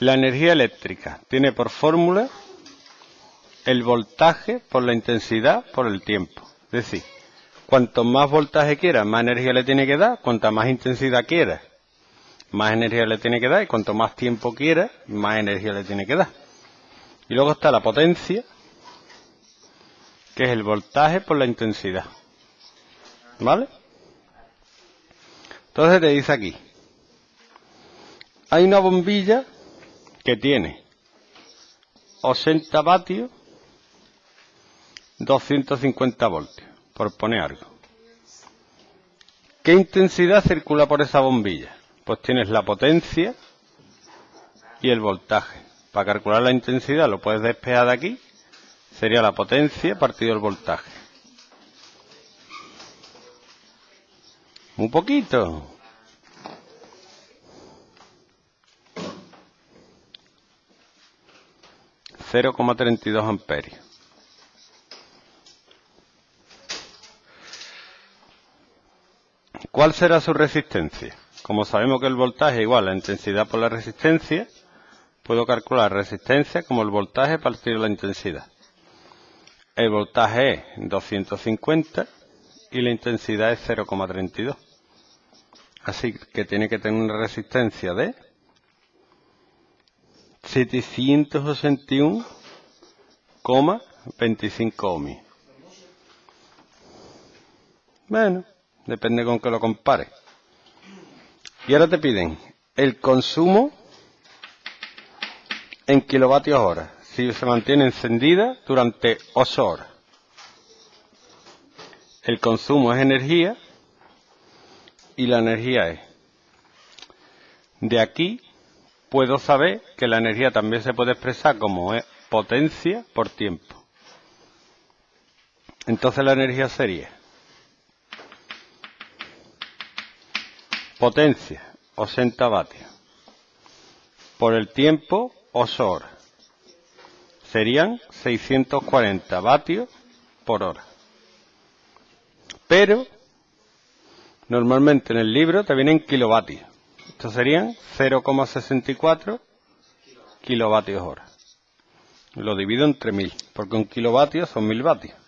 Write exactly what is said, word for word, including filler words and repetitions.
La energía eléctrica tiene por fórmula el voltaje por la intensidad por el tiempo. Es decir, cuanto más voltaje quiera, más energía le tiene que dar. Cuanta más intensidad quiera, más energía le tiene que dar. Y cuanto más tiempo quiera, más energía le tiene que dar. Y luego está la potencia, que es el voltaje por la intensidad. ¿Vale? Entonces te dice aquí, hay una bombilla que tiene ochenta vatios, doscientos cincuenta voltios, por poner algo. ¿Qué intensidad circula por esa bombilla? Pues tienes la potencia y el voltaje. Para calcular la intensidad lo puedes despejar de aquí, sería la potencia partido el voltaje. Un poquito. cero coma treinta y dos amperios. ¿Cuál será su resistencia? Como sabemos que el voltaje es igual a la intensidad por la resistencia, puedo calcular resistencia como el voltaje partido la intensidad. El voltaje es doscientos cincuenta y la intensidad es cero coma treinta y dos. Así que tiene que tener una resistencia de setecientos ochenta y uno coma veinticinco ohms. Bueno, depende con qué lo compare. Y ahora te piden el consumo en kilovatios hora, si se mantiene encendida durante ocho horas. El consumo es energía y la energía es. De aquí puedo saber que la energía también se puede expresar como potencia por tiempo. Entonces la energía sería potencia, ochenta vatios, por el tiempo, ocho horas. Serían seiscientos cuarenta vatios por hora. Pero, normalmente en el libro te vienen kilovatios. Estos serían cero coma sesenta y cuatro kilovatios hora. Lo divido entre mil, porque un kilovatio son mil vatios.